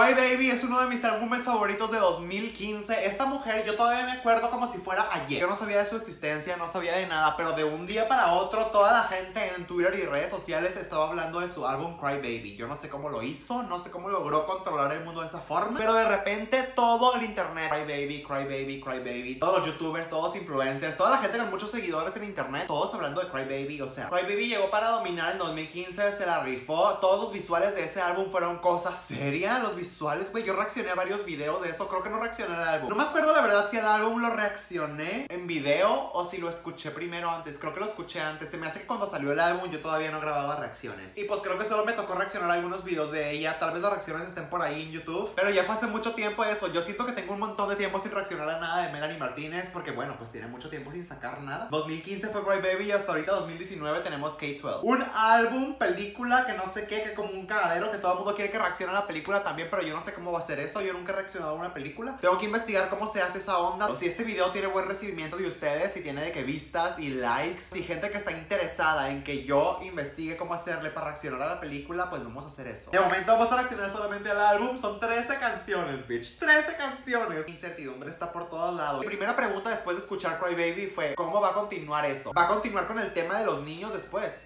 Cry Baby es uno de mis álbumes favoritos de 2015. Esta mujer, yo todavía me acuerdo como si fuera ayer. Yo no sabía de su existencia, no sabía de nada, pero de un día para otro toda la gente en Twitter y redes sociales estaba hablando de su álbum Cry Baby. Yo no sé cómo lo hizo, no sé cómo logró controlar el mundo de esa forma, pero de repente todo el internet, Cry Baby, Cry Baby, Cry Baby, todos los youtubers, todos los influencers, toda la gente con muchos seguidores en internet, todos hablando de Cry Baby. O sea, Cry Baby llegó para dominar en 2015, se la rifó. Todos los visuales de ese álbum fueron cosas serias. Los visuales, güey, yo reaccioné a varios videos de eso. Creo que no reaccioné al álbum. No me acuerdo la verdad si al álbum lo reaccioné en video o si lo escuché primero antes. Creo que lo escuché antes. Se me hace que cuando salió el álbum yo todavía no grababa reacciones. Y pues creo que solo me tocó reaccionar a algunos videos de ella. Tal vez las reacciones estén por ahí en YouTube, pero ya fue hace mucho tiempo eso. Yo siento que tengo un montón de tiempo sin reaccionar a nada de Melanie Martínez, porque bueno, pues tiene mucho tiempo sin sacar nada. 2015 fue Cry Baby y hasta ahorita 2019 tenemos K-12. Un álbum, película, que no sé qué, que como un cagadero, que todo el mundo quiere que reaccione a la película también, pero yo no sé cómo va a ser eso. Yo nunca he reaccionado a una película. Tengo que investigar cómo se hace esa onda. O si este video tiene buen recibimiento de ustedes, si tiene de que vistas y likes, si gente que está interesada en que yo investigue cómo hacerle para reaccionar a la película, pues vamos a hacer eso. De momento vamos a reaccionar solamente al álbum. Son 13 canciones, bitch. 13 canciones. Incertidumbre está por todos lados. Mi primera pregunta después de escuchar Cry Baby fue: ¿cómo va a continuar eso? ¿Va a continuar con el tema de los niños después?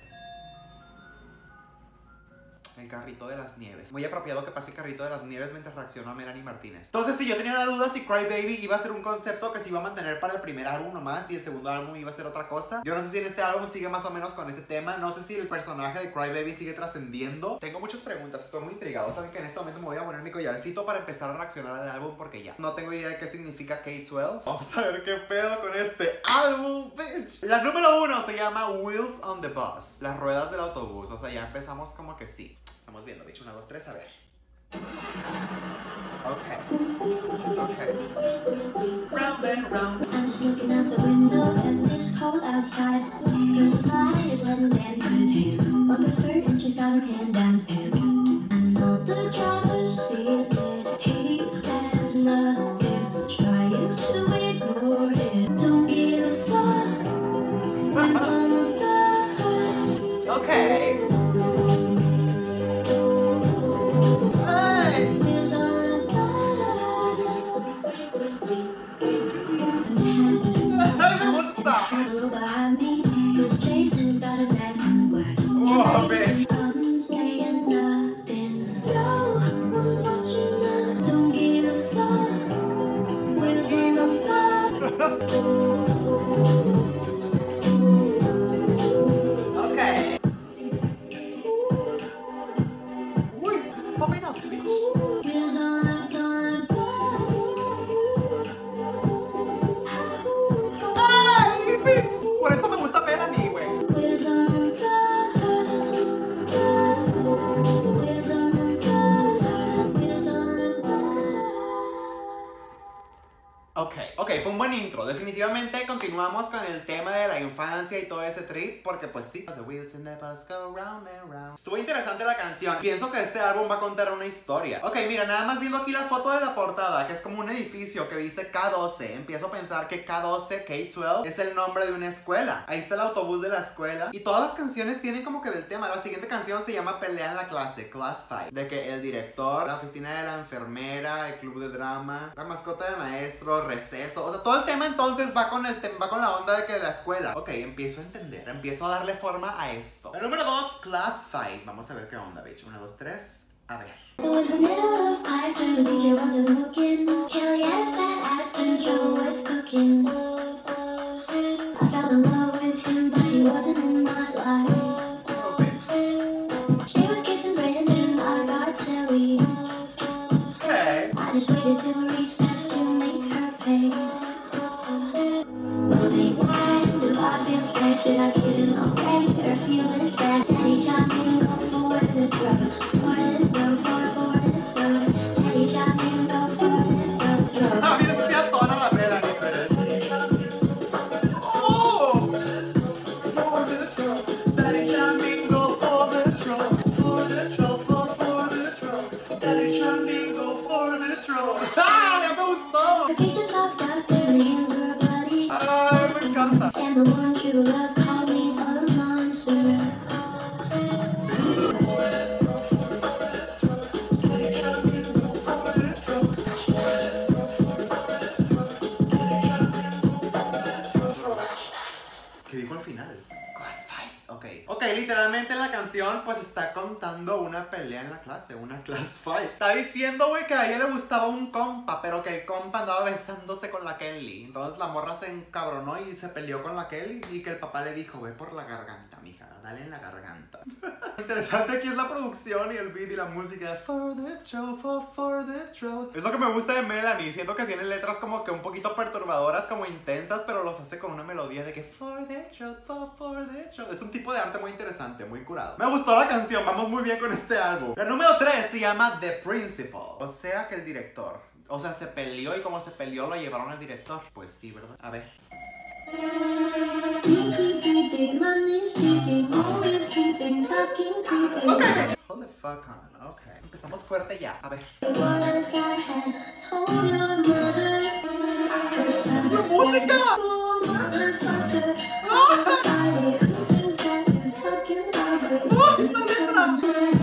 El carrito de las nieves. Muy apropiado que pase el carrito de las nieves mientras reacciono a Melanie Martínez. Entonces, sí, yo tenía la duda si Cry Baby iba a ser un concepto que se iba a mantener para el primer álbum nomás y el segundo álbum iba a ser otra cosa. Yo no sé si en este álbum sigue más o menos con ese tema. No sé si el personaje de Cry Baby sigue trascendiendo. Tengo muchas preguntas, estoy muy intrigado. Saben que en este momento me voy a poner mi collarcito para empezar a reaccionar al álbum, porque ya no tengo idea de qué significa K-12. Vamos a ver qué pedo con este álbum, bitch. La número 1 se llama Wheels on the Bus. Las ruedas del autobús. O sea, ya empezamos como que sí. Estamos viendo, bicho. 1, 2, 3, a ver. Okay. Round and round. I'm just looking out the window and it's cold outside. Cause my eyes haven't been put his hand up her skirt and she's got her hand down his pants. I know the driver sees it. He says nothing, trying to ignore it. Don't give a fuck. It's on the bus. Okay. Oh, bitch. I'm saying nothing. No one's watching us. Don't give a fuck. Wheels on the fuck. Okay. Uy, it's popping off, bitch. Wheels on the bus. Ay, bitch. Por eso me gusta Melanie, güey. Wheels on the bus. Wheels on the bus. Wheels on the bus. Ok, fue un buen intro. Definitivamente continuamos con el tema de la infancia y todo ese trip, porque pues sí, the wheels in the bus go round and round. Estuvo interesante la canción. Pienso que este álbum va a contar una historia. Ok, mira, nada más viendo aquí la foto de la portada, que es como un edificio que dice K-12, empiezo a pensar que K-12, K-12, es el nombre de una escuela. Ahí está el autobús de la escuela. Y todas las canciones tienen como que del tema. La siguiente canción se llama Pelea en la clase, Class Fight. De que el director, la oficina de la enfermera, el club de drama, la mascota del maestro, receso. O sea, todo el tema entonces va con la onda de que de la escuela. Ok, empiezo a entender, empiezo a darle forma a esto. La número 2, Class Fight. Vamos a ver qué onda, bitch. 1, 2, 3, a ver. It was the middle of class and the teacher wasn't looking. Kelly had a fat ass and Joe was cooking. I fell in love with him, but he wasn't in my life. Oh, bitch. She was kissing Brandon, I got Terry. Okay. I just waited till recess to make her pay. Well, they why do I feel scared? Should I give him a break or feel this bad? Daddy shot me, go for the throw. For the throw, for the throw. Daddy shot me, go for the throw. Ah, mira, se atona la Melanie, oh! For the throw. Daddy shot me, go for the throw. For the throw, for the throw. Daddy shot me, go for the throw. ¡Ah! ¡Ya me gustó! Her face is puffed up and her hands were bloody. ¡Ay, me encanta! And the one true love called me a monster. literalmente en la canción pues está contando una pelea en la clase, una class fight. Está diciendo, güey, que a ella le gustaba un compa, pero que el compa andaba besándose con la Kelly. Entonces la morra se encabronó y se peleó con la Kelly y que el papá le dijo, ve por la garganta, mija, dale en la garganta. Interesante aquí es la producción y el beat y la música. For the truth, for the truth. Es lo que me gusta de Melanie. Siento que tiene letras como que un poquito perturbadoras, como intensas, pero los hace con una melodía de que for the truth, for the truth. Es un tipo de arte muy interesante, muy curado. Me gustó la canción, vamos muy bien con este álbum. La número 3 se llama The Principal. O sea que el director. O sea, se peleó y como se peleó lo llevaron al director. Pues sí, ¿verdad? A ver. Ok, hold the fuck on, ok. Empezamos fuerte ya, a ver. ¡La música! ¡Esta letra!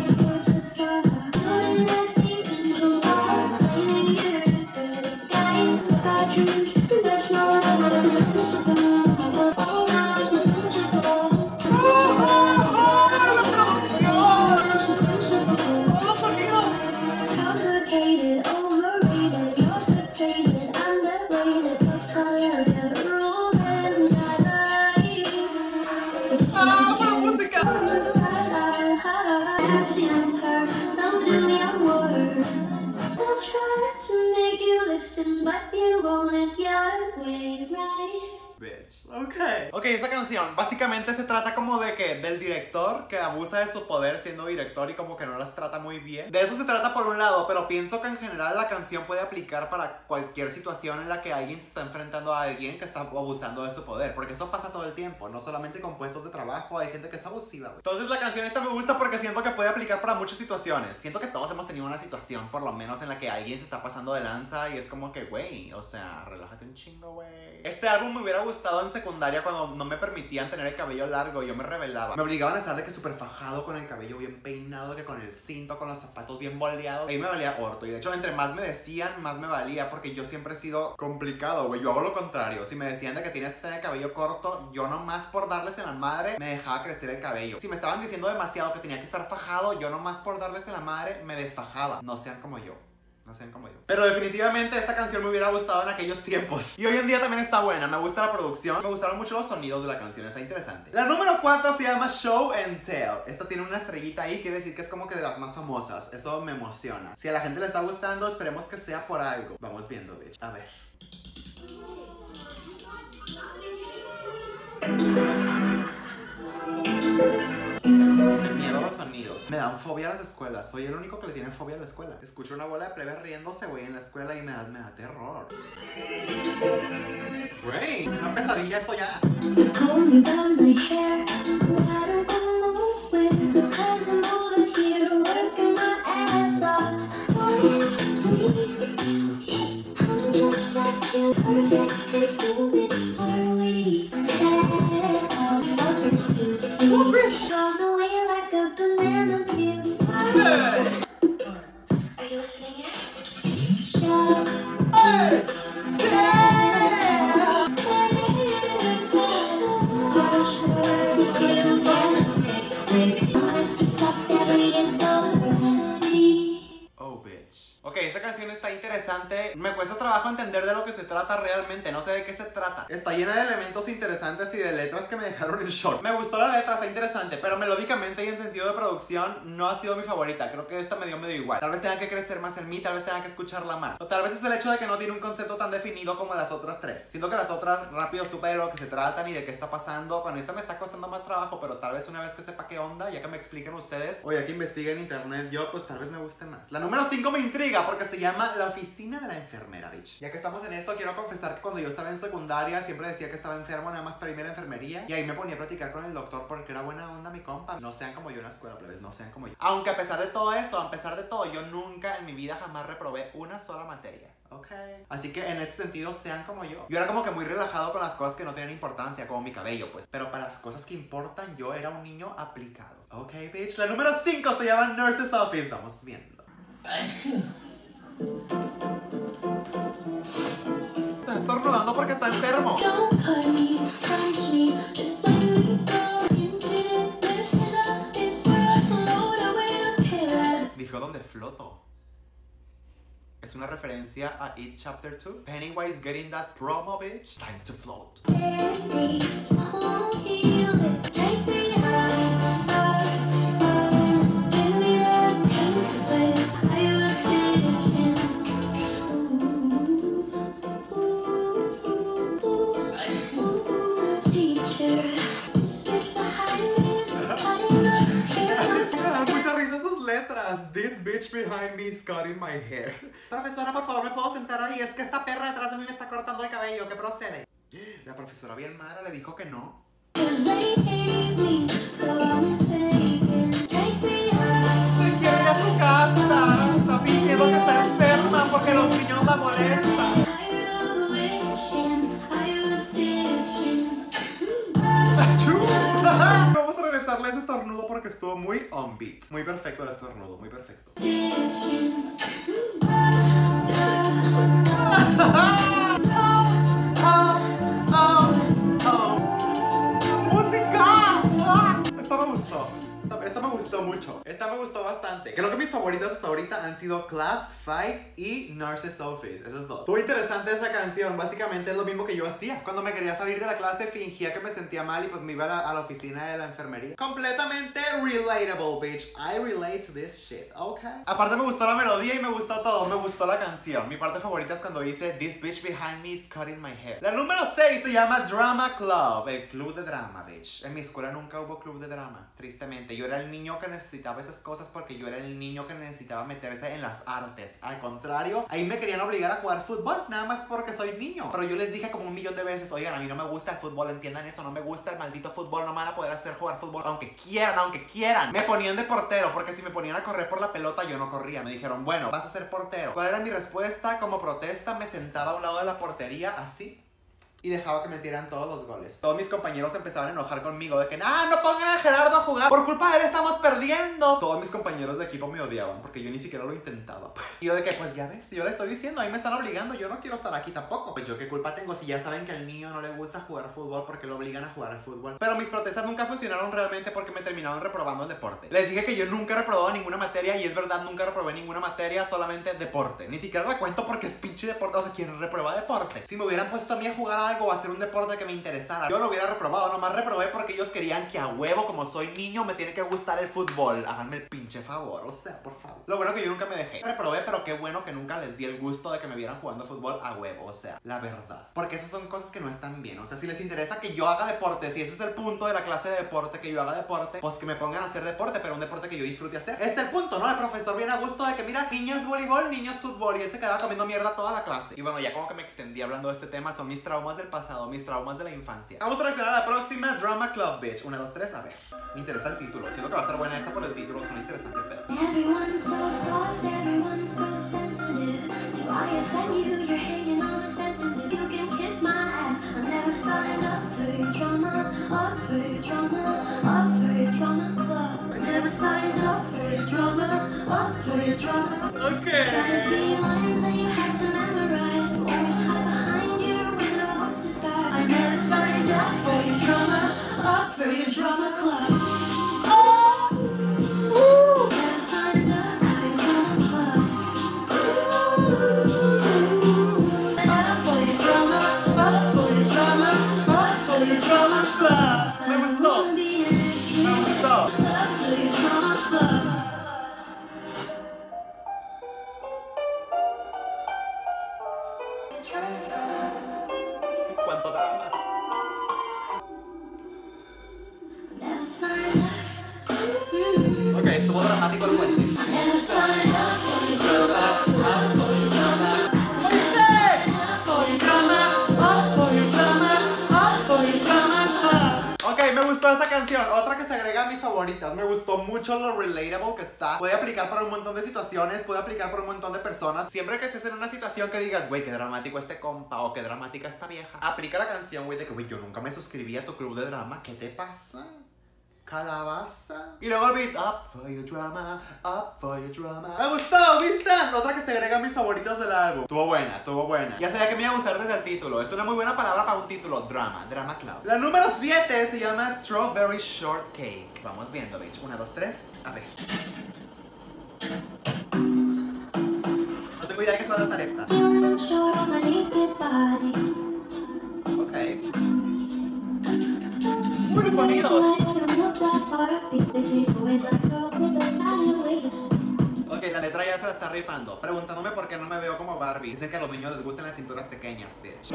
Bitch. Ok, esa canción básicamente se trata como de que del director que abusa de su poder siendo director y como que no las trata muy bien. De eso se trata por un lado, pero pienso que en general la canción puede aplicar para cualquier situación en la que alguien se está enfrentando a alguien que está abusando de su poder, porque eso pasa todo el tiempo, no solamente con puestos de trabajo, hay gente que es abusiva, güey. Entonces la canción esta me gusta porque siento que puede aplicar para muchas situaciones. Siento que todos hemos tenido una situación, por lo menos, en la que alguien se está pasando de lanza y es como que, güey, o sea, relájate un chingo, güey. Este álbum me hubiera gustado en secundaria cuando no me permitían tener el cabello largo, yo me rebelaba. Me obligaban a estar de que súper fajado, con el cabello bien peinado, que con el cinto, con los zapatos bien boleados. Ahí me valía orto. Y de hecho, entre más me decían, más me valía, porque yo siempre he sido complicado, güey. Yo hago lo contrario. Si me decían de que tienes que tener el cabello corto, yo nomás por darles en la madre me dejaba crecer el cabello. Si me estaban diciendo demasiado que tenía que estar fajado, yo nomás por darles en la madre me desfajaba. No sean como yo. No sean como yo. Pero definitivamente esta canción me hubiera gustado en aquellos tiempos. Y hoy en día también está buena. Me gusta la producción. Me gustaron mucho los sonidos de la canción. Está interesante. La número 4 se llama Show and Tell. Esta tiene una estrellita ahí. Quiere decir que es como que de las más famosas. Eso me emociona. Si a la gente le está gustando, esperemos que sea por algo. Vamos viendo, bitch. A ver. Qué miedo a los sonidos. Me dan fobia a las escuelas. Soy el único que le tiene fobia a la escuela. Escucho una bola de plebes riéndose, güey, en la escuela y me da terror. Güey, es una pesadilla esto ya. Oh, bitch. Are you listening yet? Oh, bitch. Ok, esa canción está interesante. Me cuesta trabajo entender de lo que se trata realmente. No sé de qué se trata. Está llena de elementos interesantes y de letras que me dejaron en shock. Me gustó la letra, está interesante, pero melódicamente y en sentido de producción no ha sido mi favorita. Creo que esta me dio medio igual. Tal vez tenga que crecer más en mí, tal vez tenga que escucharla más. O tal vez es el hecho de que no tiene un concepto tan definido como las otras tres. Siento que las otras rápido supe de lo que se tratan y de qué está pasando. Con esta me está costando más trabajo, pero tal vez una vez que sepa qué onda, ya que me expliquen ustedes, o ya que investigue en internet yo, pues tal vez me guste más. La número 5 me intriga porque se llama La Oficina de la Enfermera, bitch. Ya que estamos en esto, quiero confesar que cuando yo estaba en secundaria siempre decía que estaba enfermo nada más para irme a la enfermería. Y ahí me ponía a platicar con el doctor porque era buena onda mi compa. No sean como yo en la escuela, plebes, no sean como yo. Aunque a pesar de todo eso, a pesar de todo, yo nunca en mi vida jamás reprobé una sola materia. Ok. Así que en ese sentido, sean como yo. Yo era como que muy relajado con las cosas que no tenían importancia, como mi cabello, pues. Pero para las cosas que importan, yo era un niño aplicado. Ok, bitch. La número 5 se llama Nurse's Office. Vamos viendo. Está estornudando porque está enfermo. Don't hurt me, punch me, just let me go into the nurse's Es una referencia a It Chapter 2. Pennywise getting that promo, bitch. Time to float. Muchas risas sus letras. This bitch behind me is cutting my hair. Profesora, por favor, ¿me puedo sentar ahí? Es que esta perra detrás de mí me está cortando el cabello. ¿Qué procede? La profesora bien mala le dijo que no. Se quiere ir a su casa. Está fingiendo que está enferma porque los niños la molestan. Vamos a regresarle ese estornudo porque estuvo muy on beat. Muy perfecto el estornudo, muy perfecto. ¡Música! Esta me gustó. Esta me gustó mucho. Esta me gustó bastante. Creo que mis favoritas hasta ahorita han sido Class Fight y Nurse's Office. Esas dos. Estuvo interesante esa canción. Básicamente es lo mismo que yo hacía. Cuando me quería salir de la clase fingía que me sentía mal y pues me iba a la oficina de la enfermería. Completamente relatable, bitch. I relate to this shit, okay. Aparte me gustó la melodía y me gustó todo. Me gustó la canción. Mi parte favorita es cuando dice This bitch behind me is cutting my hair. La número 6 se llama Drama Club. El club de drama, bitch. En mi escuela nunca hubo club de drama. Tristemente. Yo era el niño que necesitaba esas cosas porque yo era el niño que necesitaba meterse en las artes. Al contrario, ahí me querían obligar a jugar fútbol, nada más porque soy niño. Pero yo les dije como 1.000.000 de veces, oigan, a mí no me gusta el fútbol, entiendan eso, no me gusta el maldito fútbol, no me van a poder hacer jugar fútbol, aunque quieran, aunque quieran. Me ponían de portero, porque si me ponían a correr por la pelota, yo no corría. Me dijeron, bueno, vas a ser portero. ¿Cuál era mi respuesta? Como protesta, me sentaba a un lado de la portería, así, y dejaba que metieran todos los goles. Todos mis compañeros empezaban a enojar conmigo de que no pongan a Gerardo a jugar, por culpa de él estamos perdiendo. Todos mis compañeros de equipo me odiaban porque yo ni siquiera lo intentaba. Y yo de que pues ya ves, yo le estoy diciendo, a mí me están obligando, yo no quiero estar aquí tampoco. Pues yo qué culpa tengo si ya saben que al niño no le gusta jugar fútbol porque lo obligan a jugar al fútbol. Pero mis protestas nunca funcionaron realmente porque me terminaron reprobando el deporte. Les dije que yo nunca he reprobado ninguna materia y es verdad, nunca reprobé ninguna materia, solamente deporte. Ni siquiera la cuento porque es pinche deporte, o sea, ¿quién reprueba deporte? Si me hubieran puesto a mí a jugar algo o a hacer un deporte que me interesara, yo lo hubiera reprobado. Nomás reprobé porque ellos querían que a huevo, como soy niño, me tiene que gustar el fútbol. Háganme el pinche favor, o sea, por favor. Lo bueno que yo nunca me dejé. Reprobé, pero qué bueno que nunca les di el gusto de que me vieran jugando fútbol a huevo, o sea, la verdad. Porque esas son cosas que no están bien. O sea, si les interesa que yo haga deporte, si ese es el punto de la clase de deporte, que yo haga deporte, pues que me pongan a hacer deporte, pero un deporte que yo disfrute hacer. Ese es el punto, ¿no? El profesor viene a gusto de que, mira, niños voleibol, niños fútbol, y él se quedaba comiendo mierda toda la clase. Y bueno, ya como que me extendí hablando de este tema, son mis traumas del pasado, mis traumas de la infancia. Vamos a reaccionar a la próxima Drama Club, bitch. 1, 2, 3, a ver. Me interesa el título. Siento que va a estar buena esta por el título. Suena interesante el pedo. Everyone's so soft, everyone's so sensitive. Do I offend you? You're hanging on a sentence. If you can kiss my ass, I never signed up for your drama, up for your drama, up for your drama club. I never signed up for your drama, up for your drama. Okay. Got a few lines that you had to memorize. Always hide behind your Wizard of Oz disguise. I never signed up for your drama, up for your drama club. Me gustó. Me gustó. ¿Cuánto drama? Ok, estuvo dramático el puente. Ok, me gustó esa canción. Otra que se agrega a mis favoritas. Me gustó mucho lo relatable que está. Puede aplicar para un montón de situaciones, puede aplicar para un montón de personas. Siempre que estés en una situación que digas, güey, qué dramático este compa o qué dramática esta vieja, aplica la canción, güey, de que, güey, yo nunca me suscribí a tu club de drama. ¿Qué te pasa? Calabaza. Y luego el beat, up for your drama, up for your drama. Me gustó, ¿viste? Otra que se agrega a mis favoritos del álbum. Estuvo buena, estuvo buena. Ya sabía que me iba a gustar desde el título. Es una muy buena palabra para un título. Drama, Drama Club. La número 7 se llama Strawberry Shortcake. Vamos viendo, bitch. 1, 2, 3. A ver. No tengo idea de qué se va a tratar esta. Feeling unsure of my naked body. Ok. Buenos sonidos. Ok, la letra ya se la está rifando, preguntándome por qué no me veo como Barbie. Dicen que a los niños les gustan las cinturas pequeñas, bitch.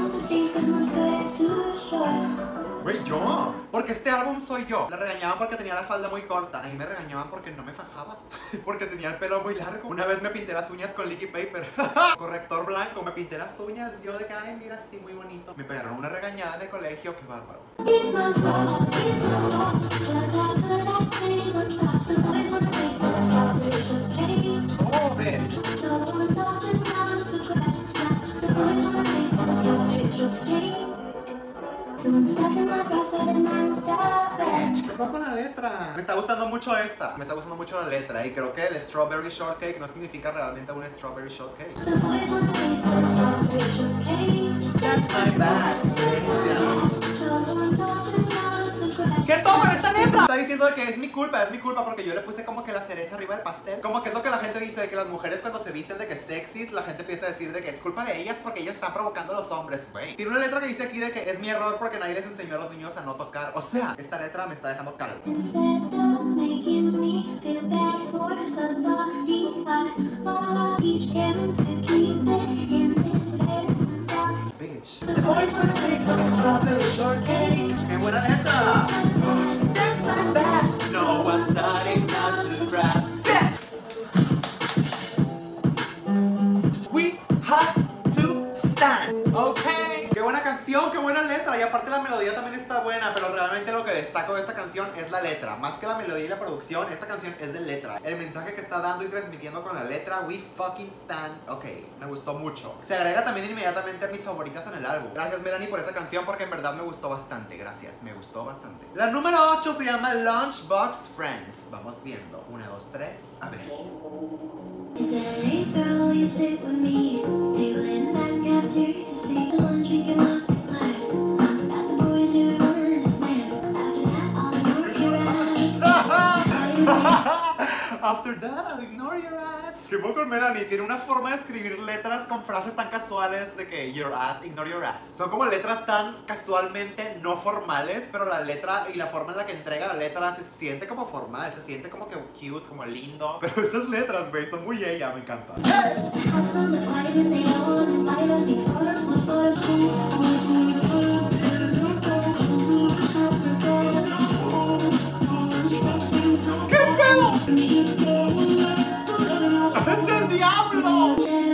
Güey, yo, porque este álbum soy yo. Le regañaban porque tenía la falda muy corta. A mí me regañaban porque no me fajaba, porque tenía el pelo muy largo. Una vez me pinté las uñas con Licky Paper. Corrector blanco, me pinté las uñas. Yo de que, ay, mira, así muy bonito. Me pegaron una regañada en el colegio, qué bárbaro. Oh, bitch. ¿Qué pasa con la letra? Me está gustando mucho esta. Me está gustando mucho la letra. Y creo que el strawberry shortcake no significa realmente un strawberry shortcake. That's my bad. ¿Qué toma esta letra? Está diciendo de que es mi culpa porque yo le puse como que la cereza arriba del pastel. Como que es lo que la gente dice, de que las mujeres cuando se visten de que sexys, la gente empieza a decir de que es culpa de ellas porque ellas están provocando a los hombres, güey. Tiene una letra que dice aquí de que es mi error porque nadie les enseñó a los niños a no tocar. O sea, esta letra me está dejando calvo. Bitch. The boys wanna taste of a strawberry shortcake. ¡Qué buena letra! That's my bad. No one's hiding not to grab. Bitch! We have to stand. Okay. Qué buena canción, qué buena letra. Y aparte la melodía también está buena, pero realmente lo que destaco de esta canción es la letra. Más que la melodía y la producción, esta canción es de letra. El mensaje que está dando y transmitiendo con la letra, we fucking stand. Ok, me gustó mucho. Se agrega también inmediatamente a mis favoritas en el álbum. Gracias, Melanie, por esa canción porque en verdad me gustó bastante. Gracias, me gustó bastante. La número 8 se llama Lunchbox Friends. Vamos viendo. 1, 2, 3. A ver. Is that hey girl, you sit with me? Table in the back after you see the lunch we can walk to class. Talk about the boys who run the snares. After that, I'll ignore your ass. After that, I'll ignore your ass. Que poco con Melanie tiene una forma de escribir letras con frases tan casuales de que your ass, ignore your ass. Son como letras tan casualmente no formales, pero la letra y la forma en la que entrega la letra se siente como formal, se siente como que cute, como lindo. Pero esas letras, güey, son muy ella, me encanta. ¡Qué pedo! ¡Es el diablo!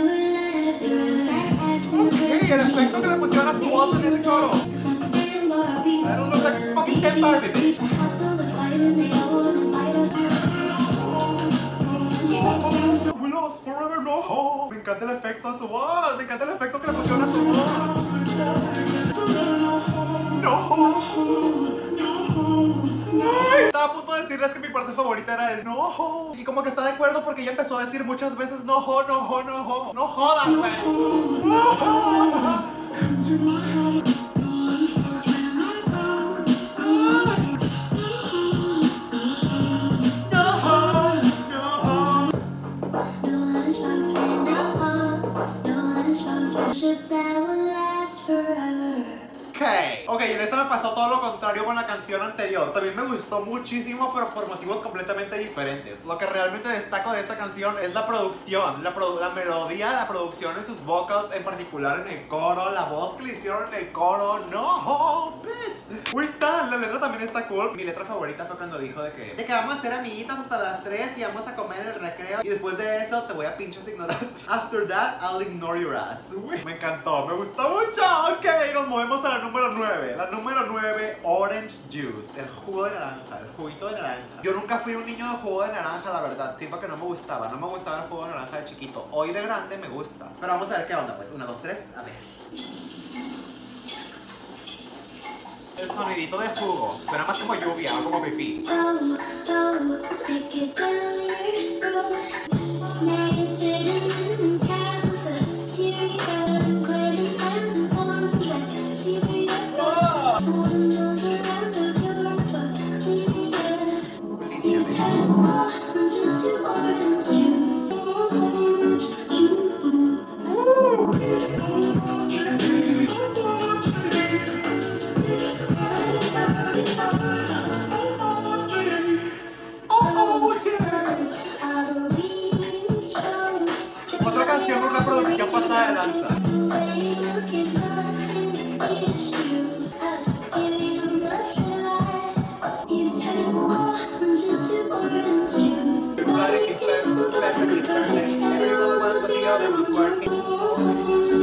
Ok, el efecto que le pusieron a su voz en ese coro. I don't look like fucking Ken Barbie, bitch. We lost forever, no. Me encanta el efecto de su voz. Me encanta el efecto que le pusieron a su voz. No. Ay, estaba a punto de decirles que mi parte favorita era el no. Y como que está de acuerdo porque ella empezó a decir muchas veces no, no, no. No jodas, güey. Ok, en esta me pasó todo lo contrario con la canción anterior. También me gustó muchísimo, pero por motivos completamente diferentes. Lo que realmente destaco de esta canción es la producción, la melodía, la producción en sus vocals, en particular en el coro, la voz que le hicieron en el coro. No, bitch. Uy, está, la letra también está cool. Mi letra favorita fue cuando dijo de que vamos a ser amiguitas hasta las 3 y vamos a comer en el recreo. Y después de eso te voy a pinches ignorar. After that, I'll ignore your ass. Uy, me encantó, me gustó mucho. Ok, nos movemos a la número 9. La número 9, Orange Juice, el jugo de naranja, el juguito de naranja. Yo nunca fui un niño de jugo de naranja, la verdad. Siento que no me gustaba el jugo de naranja de chiquito. Hoy de grande me gusta. Pero vamos a ver qué onda, pues. 1, 2, 3, a ver. El sonidito de jugo suena más como lluvia o como pipí. producción pasada de lanza. Everybody's perfectly perfect. Everyone wants what the other was working.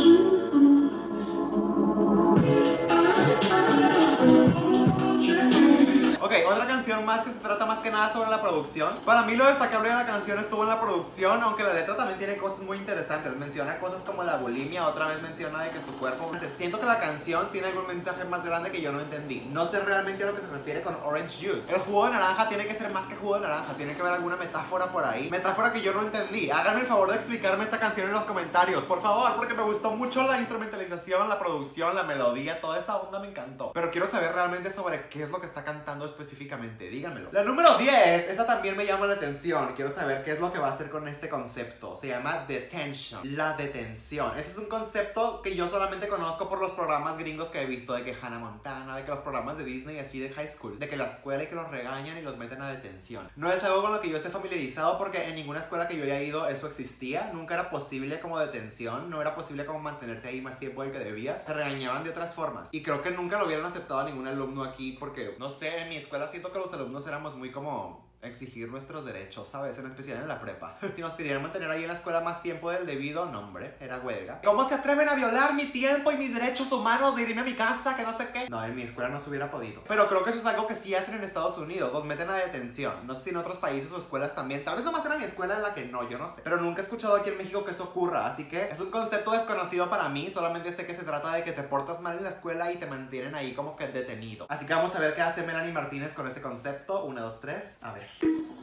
Ok, otra canción más que se trata más que nada sobre la producción. Para mí lo destacable de la canción estuvo en la producción, aunque la letra también tiene cosas muy interesantes. Menciona cosas como la bulimia, otra vez menciona de que su cuerpo... Siento que la canción tiene algún mensaje más grande que yo no entendí. No sé realmente a lo que se refiere con orange juice. El jugo de naranja tiene que ser más que jugo de naranja, tiene que haber alguna metáfora por ahí. Metáfora que yo no entendí. Háganme el favor de explicarme esta canción en los comentarios, por favor, porque me gustó mucho la instrumentalización, la producción, la melodía, toda esa onda me encantó. Pero quiero saber realmente sobre qué es lo que está cantando específicamente, díganmelo. La número 10, esta también me llama la atención. Quiero saber qué es lo que va a hacer con este concepto. Se llama detention, la detención. Ese es un concepto que yo solamente conozco por los programas gringos que he visto, de que Hannah Montana, de que los programas de Disney así de high school, de que la escuela y que los regañan y los meten a detención. No es algo con lo que yo esté familiarizado porque en ninguna escuela que yo haya ido eso existía. Nunca era posible como detención, no era posible como mantenerte ahí más tiempo del que debías. Se regañaban de otras formas y creo que nunca lo hubieran aceptado a ningún alumno aquí porque, no sé, en mi escuela siento que los alumnos éramos muy como... exigir nuestros derechos, ¿sabes? En especial en la prepa. Si nos querían mantener ahí en la escuela más tiempo del debido, no hombre, era huelga. ¿Cómo se atreven a violar mi tiempo y mis derechos humanos de irme a mi casa, que no sé qué? No, en mi escuela no se hubiera podido. Pero creo que eso es algo que sí hacen en Estados Unidos, los meten a detención. No sé si en otros países o escuelas también. Tal vez nomás era mi escuela en la que no, yo no sé. Pero nunca he escuchado aquí en México que eso ocurra, así que es un concepto desconocido para mí. Solamente sé que se trata de que te portas mal en la escuela y te mantienen ahí como que detenido. Así que vamos a ver qué hace Melanie Martínez con ese concepto. 1, 2, 3, a ver.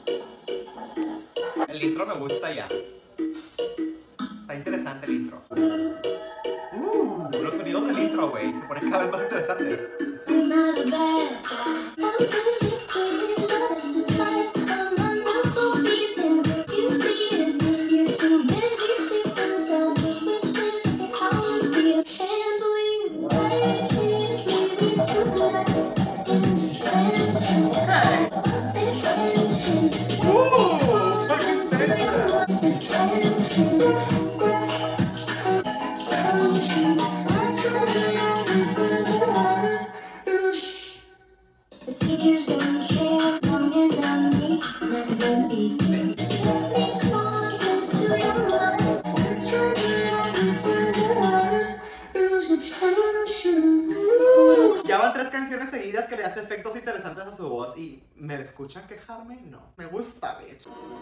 El intro me gusta ya. Está interesante el intro. Los sonidos del intro, güey, se ponen cada vez más interesantes. Ya van 3 canciones seguidas que le hace efectos interesantes a su voz y ¿me escuchan quejarme? No. Me gusta, bitch.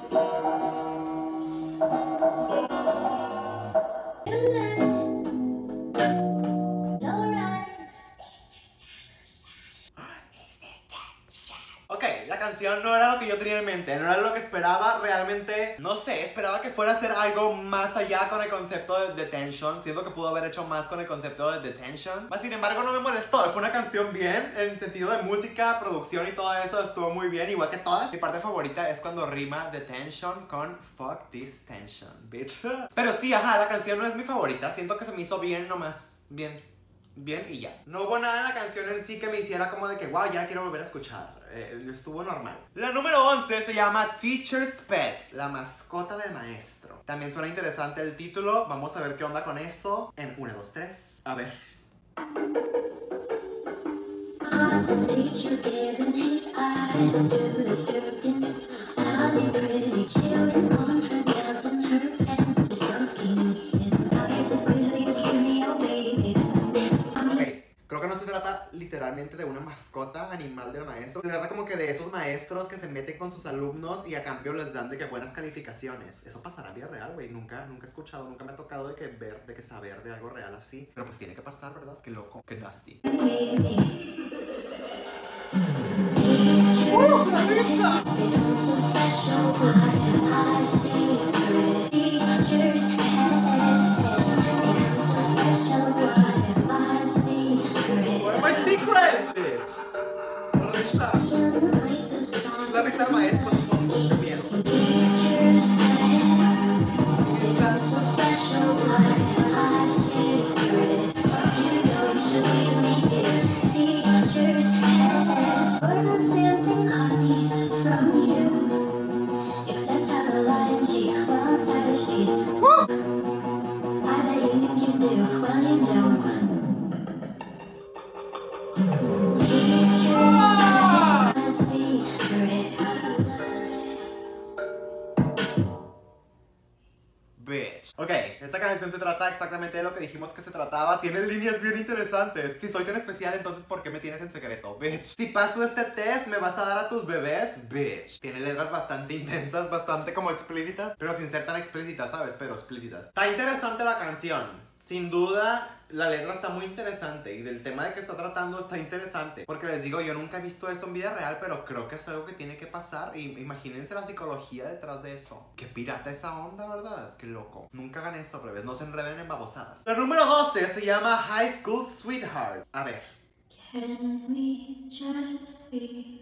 Ok, la canción no era lo que yo tenía en mente, no era lo que esperaba realmente. No sé, esperaba que fuera a hacer algo más allá con el concepto de detention. Siento que pudo haber hecho más con el concepto de detention. Mas sin embargo no me molestó, fue una canción bien. En sentido de música, producción y todo eso estuvo muy bien, igual que todas. Mi parte favorita es cuando rima detention con fuck this tension, bitch. Pero sí, ajá, la canción no es mi favorita. Siento que se me hizo bien nomás, bien y ya. No hubo nada en la canción en sí que me hiciera como de que wow, ya la quiero volver a escuchar. Estuvo normal. La número 11 se llama Teacher's Pet, la mascota del maestro. También suena interesante el título. Vamos a ver qué onda con eso en 1, 2, 3. A ver. Creo que no se trata literalmente de una mascota animal del maestro. Se trata como que de esos maestros que se meten con sus alumnos y a cambio les dan de que buenas calificaciones. Eso pasará en vida real, güey. Nunca he escuchado, nunca me ha tocado de que ver, de que saber de algo real así. Pero pues tiene que pasar, ¿verdad? Qué loco, qué nasty. ¡La risa! My secret, bitch. La risa del maestro es un poco miedo. From you, except how the light to William Delman. Teachers, a secret. Bitch. Ok, esta canción se trata exactamente de lo que dijimos que se trataba. Tiene líneas bien interesantes. Si soy tan especial, entonces ¿por qué me tienes en secreto? Bitch. Si paso este test, ¿me vas a dar a tus bebés? Bitch. Tiene letras bastante intensas, bastante como explícitas, pero sin ser tan explícitas, ¿sabes? Pero explícitas. Está interesante la canción. Sin duda, la letra está muy interesante y del tema de que está tratando está interesante. Porque les digo, yo nunca he visto eso en vida real, pero creo que es algo que tiene que pasar. Y imagínense la psicología detrás de eso. Qué pirata esa onda, ¿verdad? Qué loco. Nunca hagan eso, plebes. No se enreden en babosadas. La número 12 se llama High School Sweetheart. A ver. Can we just be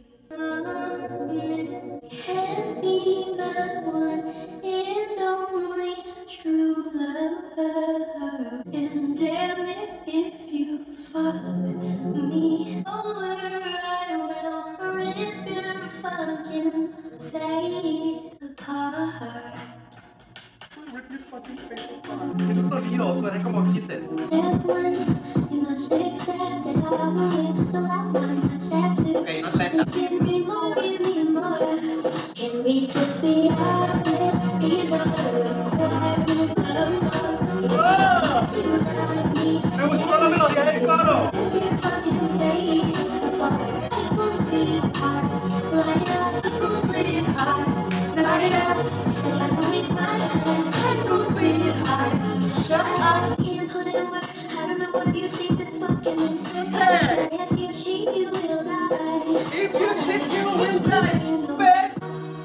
honest? Can be my one and only true love. And damn it, if you fuck me over, I will rip your fucking face apart. Rip your fucking face apart. Ese sonido suena como hisses. Step one, you must accept that I'm with the light on my tattoo. Ok, no es lenta. Give me more, give me more. Can we just be honest? These are the requirements of love. ¡Oh! To love me. Me gustó la melodía del coro. Rip your fucking face apart. High school sweethearts, light up. High school sweethearts, light up. I'm trying to waste my time. High school sweethearts, shut up. Can't put in work. I don't know what you think this fucking is. Hey. If you cheat, you will die. If you shit, you will die, bitch.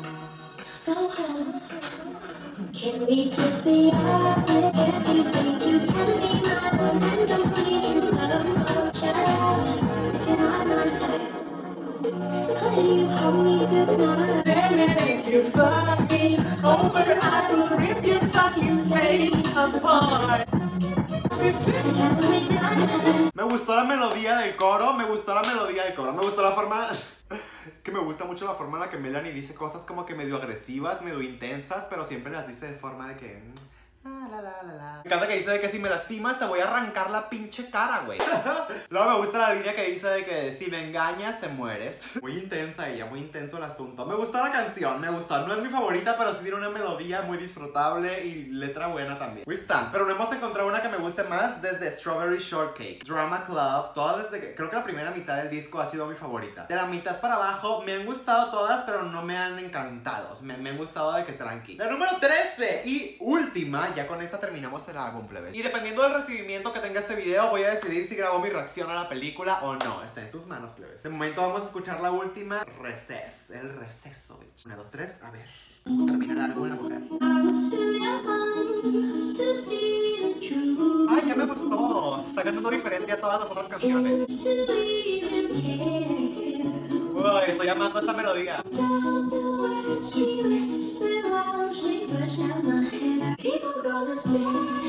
Go home. Can we just be honest? If you think you can be my one and only true love, shut up. If you're not my type, couldn't you hold me good night? Damn it, if you fuck me over, I will rip your fucking face apart. Me gustó la melodía del coro, me gustó la melodía del coro, me gustó la forma... Es que me gusta mucho la forma en la que Melanie dice cosas como que medio agresivas, medio intensas, pero siempre las dice de forma de que... Me encanta que dice de que si me lastimas te voy a arrancar la pinche cara, güey. Luego me gusta la línea que dice de que si me engañas te mueres. Muy intensa ella, muy intenso el asunto. Me gustó la canción, me gustó. No es mi favorita, pero sí tiene una melodía muy disfrutable y letra buena también. Muy están, pero no hemos encontrado una que me guste más desde Strawberry Shortcake, Drama Club, todas desde que... Creo que la primera mitad del disco ha sido mi favorita. De la mitad para abajo me han gustado todas, pero no me han encantado. Me han gustado de que tranqui. La número 13 y última. Ya con esta terminamos el álbum, plebes. Y dependiendo del recibimiento que tenga este video, voy a decidir si grabo mi reacción a la película o no. Está en sus manos, plebes. De momento vamos a escuchar la última, Recess. El receso, bitch. 1, 2, 3, a ver. ¿Cómo termina el álbum, la mujer? Ay, ya me gustó. Está cantando diferente a todas las otras canciones. Uy, estoy amando esta melodía. People gonna say,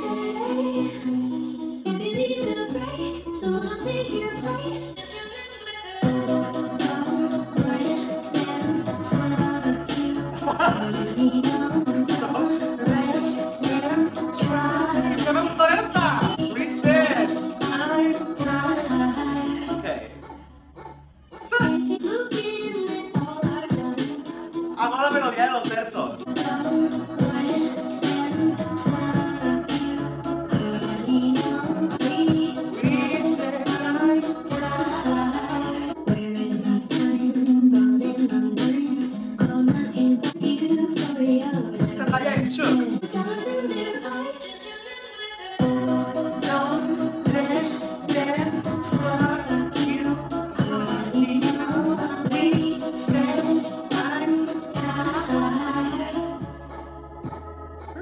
if you need a break, someone will take your place. ¡Ya me gustó esta! Recess. Ok. Amo la melodía de los versos. Zendaya is shook.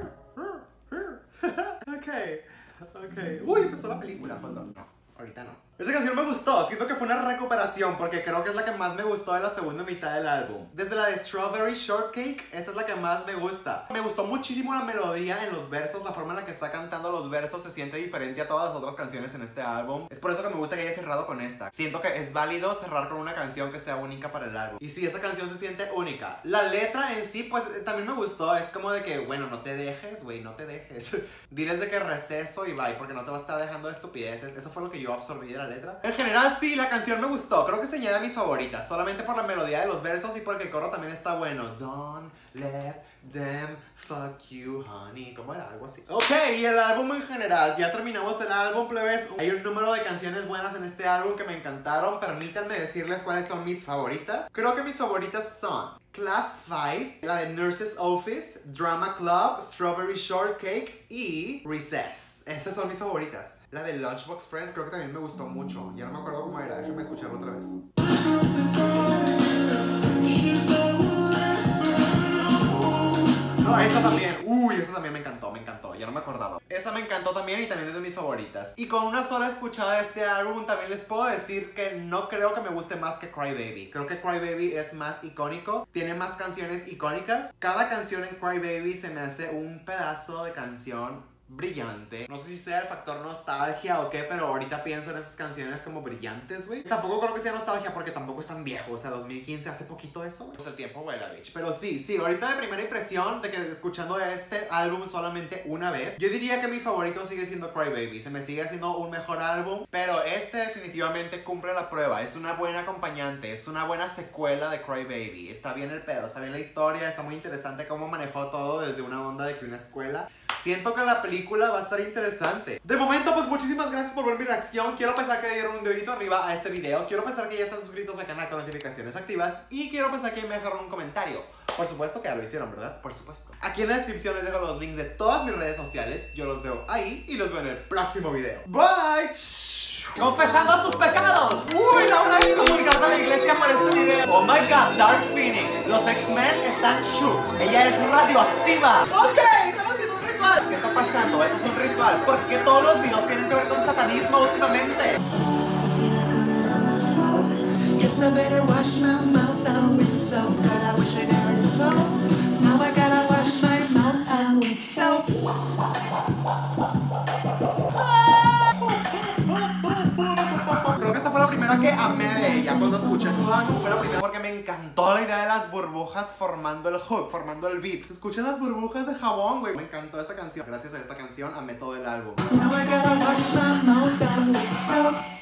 Ok. Uy, empezó la película. Hold on. No, ahorita no. Esa canción me gustó, siento que fue una recuperación porque creo que es la que más me gustó de la segunda mitad del álbum. Desde la de Strawberry Shortcake, esta es la que más me gusta. Me gustó muchísimo la melodía en los versos, la forma en la que está cantando los versos se siente diferente a todas las otras canciones en este álbum. Es por eso que me gusta que haya cerrado con esta. Siento que es válido cerrar con una canción que sea única para el álbum. Y sí, esa canción se siente única. La letra en sí, pues también me gustó. Es como de que, bueno, no te dejes, güey, no te dejes. Diles de que receso y bye, porque no te vas a estar dejando de estupideces. Eso fue lo que yo absorbí de la letra. En general, sí, la canción me gustó. Creo que se añade a mis favoritas, solamente por la melodía de los versos y porque el coro también está bueno. Don't let them fuck you, honey. ¿Cómo era? Algo así. Ok, y el álbum en general. Ya terminamos el álbum, plebes. Hay un número de canciones buenas en este álbum que me encantaron. Permítanme decirles cuáles son mis favoritas. Creo que mis favoritas son Class 5, la de Nurse's Office, Drama Club, Strawberry Shortcake y Recess. Esas son mis favoritas. La de Lunchbox Friends creo que también me gustó mucho. Ya no me acuerdo cómo era, déjame escucharlo otra vez. No, esta también. Uy, esta también me encantó, ya no me acordaba. Esa me encantó también y también es de mis favoritas. Y con una sola escuchada de este álbum también les puedo decir que no creo que me guste más que Cry Baby. Creo que Cry Baby es más icónico, tiene más canciones icónicas. Cada canción en Cry Baby se me hace un pedazo de canción brillante. No sé si sea el factor nostalgia o qué, pero ahorita pienso en esas canciones como brillantes, güey. Tampoco creo que sea nostalgia porque tampoco es tan viejo. O sea, 2015, hace poquito eso, güey. Pues el tiempo vuela, bitch. Pero sí, ahorita de primera impresión de que escuchando este álbum solamente una vez, yo diría que mi favorito sigue siendo Cry Baby. Se me sigue haciendo un mejor álbum, pero este definitivamente cumple la prueba. Es una buena acompañante, es una buena secuela de Cry Baby. Está bien el pedo, está bien la historia, está muy interesante cómo manejó todo desde una onda de que una escuela. Siento que la película va a estar interesante. De momento, pues muchísimas gracias por ver mi reacción. Quiero pensar que le dieron un dedito arriba a este video. Quiero pensar que ya están suscritos al canal con notificaciones activas. Y quiero pensar que me dejaron un comentario. Por supuesto que ya lo hicieron, ¿verdad? Por supuesto. Aquí en la descripción les dejo los links de todas mis redes sociales. Yo los veo ahí y los veo en el próximo video. Bye. Confesando sus pecados. Uy, la van a comunicar a la iglesia por este video. Oh my god, Dark Phoenix. Los X-Men están shook. Ella es radioactiva. Ok, estamos haciendo un ritual. ¿Qué está pasando? Esto es un ritual. ¿Por qué todos los videos tienen que ver con satanismo últimamente? Guess I better wash my mouth out with soap. But I wish I never spoke. Now I gotta wash my mouth out with soap. Creo que esta fue la primera que amé de ella. Cuando escuché su álbum fue la primera porque me encantó la idea de las burbujas formando el hook, formando el beat. Se escuchan las burbujas de jabón, güey. Me encantó esta canción. Gracias a esta canción amé todo el álbum. Now I gotta wash my mouth out with soap.